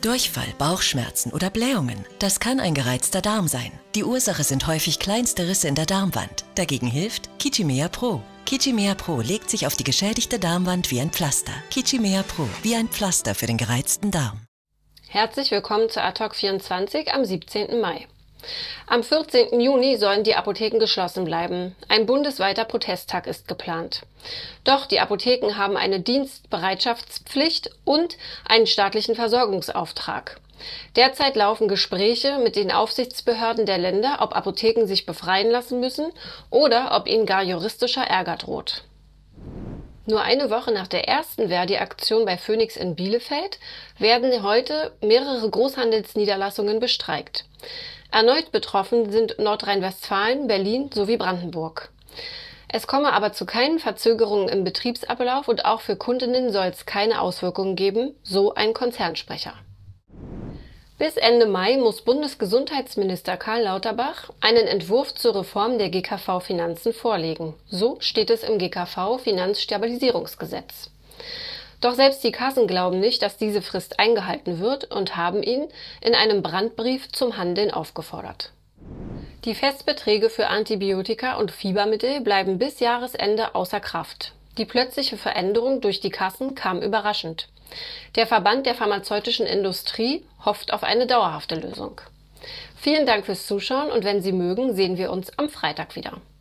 Durchfall, Bauchschmerzen oder Blähungen. Das kann ein gereizter Darm sein. Die Ursache sind häufig kleinste Risse in der Darmwand. Dagegen hilft Kichimea Pro. Kichimea Pro legt sich auf die geschädigte Darmwand wie ein Pflaster. Kichimea Pro, wie ein Pflaster für den gereizten Darm. Herzlich willkommen zu Ad-Hoc24 am 17. Mai. Am 14. Juni sollen die Apotheken geschlossen bleiben. Ein bundesweiter Protesttag ist geplant. Doch die Apotheken haben eine Dienstbereitschaftspflicht und einen staatlichen Versorgungsauftrag. Derzeit laufen Gespräche mit den Aufsichtsbehörden der Länder, ob Apotheken sich befreien lassen müssen oder ob ihnen gar juristischer Ärger droht. Nur eine Woche nach der ersten Verdi-Aktion bei Phoenix in Bielefeld werden heute mehrere Großhandelsniederlassungen bestreikt. Erneut betroffen sind Nordrhein-Westfalen, Berlin sowie Brandenburg. Es komme aber zu keinen Verzögerungen im Betriebsablauf und auch für Kundinnen soll es keine Auswirkungen geben, so ein Konzernsprecher. Bis Ende Mai muss Bundesgesundheitsminister Karl Lauterbach einen Entwurf zur Reform der GKV-Finanzen vorlegen. So steht es im GKV-Finanzstabilisierungsgesetz. Doch selbst die Kassen glauben nicht, dass diese Frist eingehalten wird und haben ihn in einem Brandbrief zum Handeln aufgefordert. Die Festbeträge für Antibiotika und Fiebermittel bleiben bis Jahresende außer Kraft. Die plötzliche Veränderung durch die Kassen kam überraschend. Der Verband der pharmazeutischen Industrie hofft auf eine dauerhafte Lösung. Vielen Dank fürs Zuschauen und wenn Sie mögen, sehen wir uns am Freitag wieder.